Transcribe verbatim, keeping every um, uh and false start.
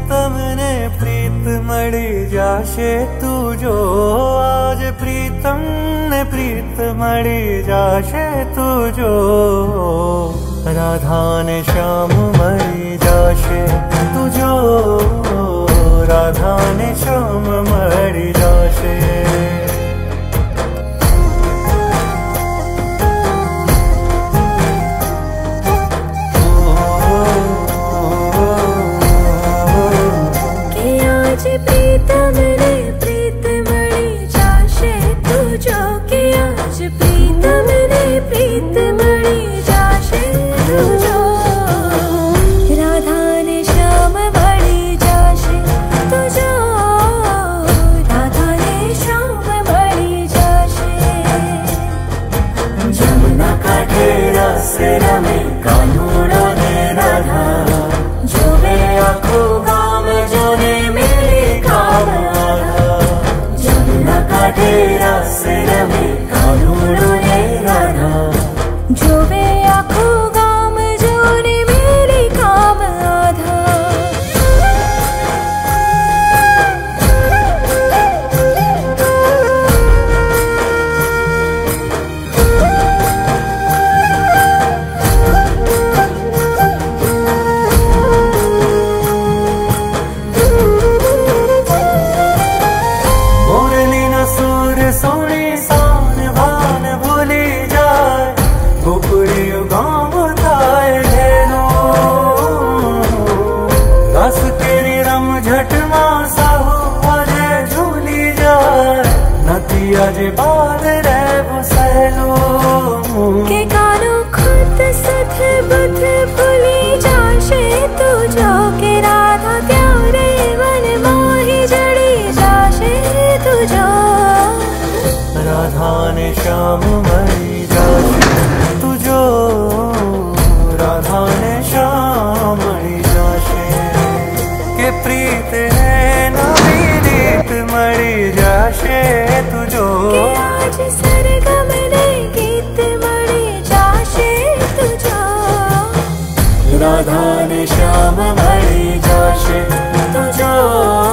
प्रीतम ने प्रीत मળી जाशे तुजो आज प्रीतम ने प्रीत मળી जाशे तुजो राधा ने श्याम मળી जाशे तुजो राधा ने श्याम मળી जाशे प्रीतम ने प्रीत मળી जाशे तुजो के आज प्रीतम ने प्रीत मળી जाशे तुजो राधा ने श्याम मળી जाशे तुजो राधा ने श्याम मળી जाशे जमुना कांठे रस रमे कान्होड़ो ने राधा जोवे आखो गाम जोने रस रमे कान्होड़ो ने राधा जोवे आखो गाम जोने मेरे काम आधा सोनी सान भान भूली जाए गोकुड़ी गाँव थाए लेनो दस तेरी रम झट साहू अजे झूली जाए नती अजे बाद रे बुसैलो के कानो खुद सथ बुध भूली जाशे तुजो के राधा त्यारे मन मोही जड़ी जाशे तुजो राधा ने श्याम मળી जाशे तुजो राधा ने श्याम मળી जाशे के प्रीत है नवी रीत मળી जाशे तुजो के आज सरगम ने गीत मળી जाशे तुजो राधा ने श्याम मળી जाशे तुजो।